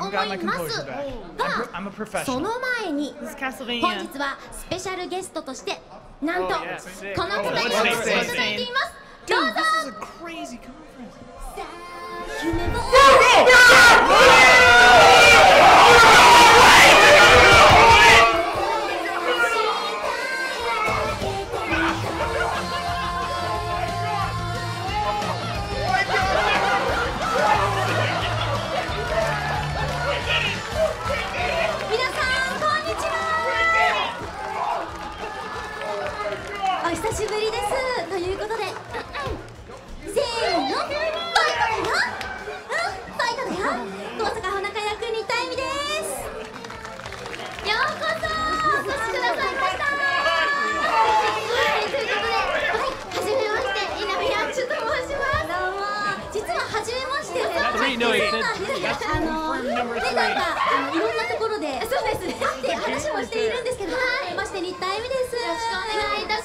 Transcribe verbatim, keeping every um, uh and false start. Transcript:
思いますが、その前に本日はスペシャルゲストとしてなんとこの方にお越しいただいています。どうぞ。夢をお久しぶりですということで、せーの、ファイトだよ、うん、ファイトだよ、大阪ほなか役にたいみです。ようこそお越しくださいました。はい、ということで、はい、はじめまして、稲見やんちゅと申します。どうも。実ははじめまして、そうなんです。あの、ね、なんか、あの、いろんなところで、そうですね、会って話もしているんですけど、はい、まして新田恵美です。よろしくお願いいたします。